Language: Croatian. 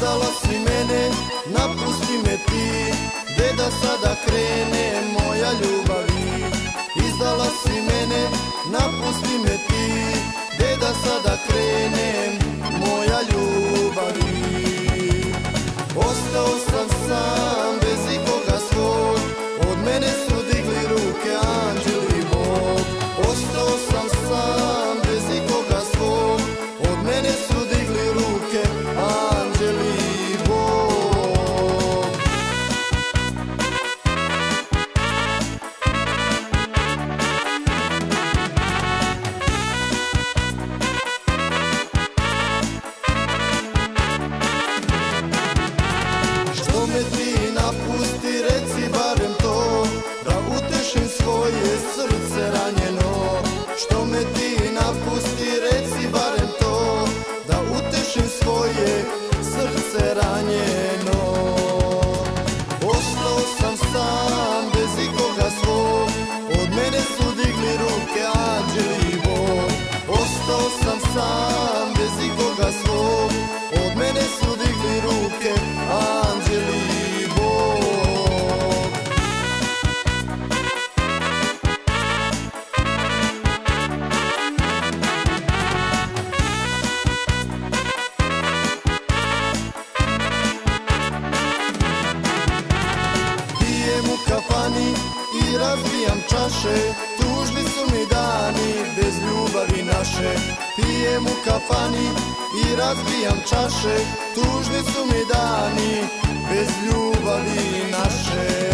Izdala si mene, napusti me ti, gde da sada krene moja ljubavi. Izdala si mene, napusti me ti, gde da sada krene moja ljubavi. Ostao sam sam bez ikoga svog, od mene su digli ruke anđel i Bog. Ostao sam sam bez ikoga svog, od mene su digli ruke anđel i Bog. Što me ti napusti, reci barem to, da utešim svoje srce ranjeno. Što me ti napusti, reci barem to, da utešim svoje srce ranjeno. Ostao sam sam bez ikoga svog, od mene su digli ruke anđel i Bog. Ostao sam sam bez ikoga svog, od mene su digli ruke anđel i Bog. Pijem u kafani i razbijam čaše, tužni su mi dani bez ljubavi naše. Pijem u kafani i razbijam čaše, tužni su mi dani bez ljubavi naše.